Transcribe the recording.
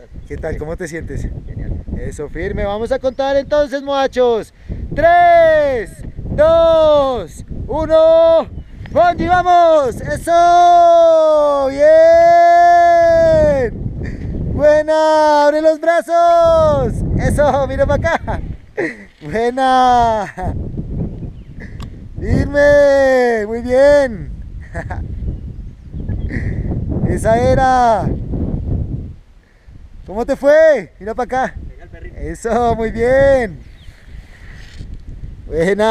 estás? ¿Qué tal? ¿Cómo te sientes? Genial. Eso, firme. Vamos a contar entonces, muchachos. 3, 2, 1. ¡Bonji, vamos! ¡Eso! ¡Bien! ¡Buena! ¡Abre los brazos! ¡Eso! ¡Mira para acá! ¡Buena! ¡Firme! ¡Muy bien! ¡Esa era! ¿Cómo te fue? Mira para acá. Venga el perrito. Eso, muy bien. Buena.